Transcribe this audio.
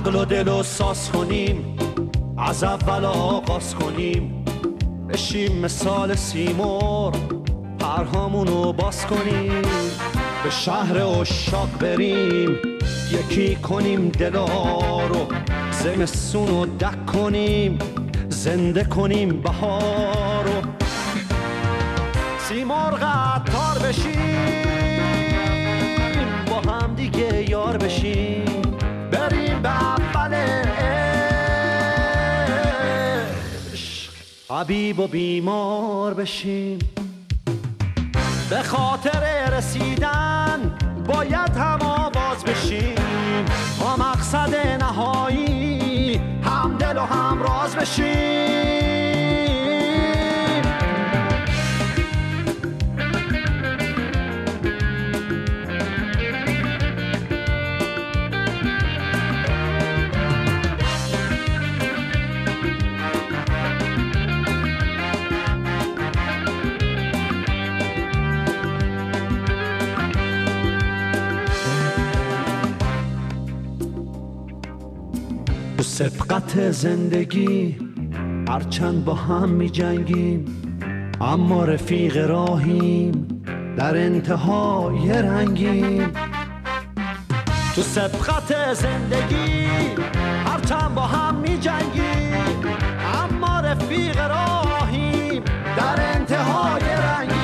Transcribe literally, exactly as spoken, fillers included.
عقل و دل و ساز کنیم، از اول آغاز کنیم، بشیم مثال سیمور، پرهامونو باز کنیم، به شهر عشاق بریم، یکی کنیم دلا رو، زمستونو دک کنیم، زنده کنیم بهارو، سیمرغ عطار بشیم، با هم دیگه یار بشیم، بریم به اول عشق، حبیب و بیمار بشیم. به خاطر رسیدن باید هم آواز بشیم، با مقصد نهایی هم دل و هم راز بشیم. تو سبقت زندگی هرچند با هم می جنگیم، اما رفیق راهیم، در انتهای رنگیم. تو سبقت زندگی هرچند با هم می جنگیم، اما رفیق راهیم، در انتهای رنگیم.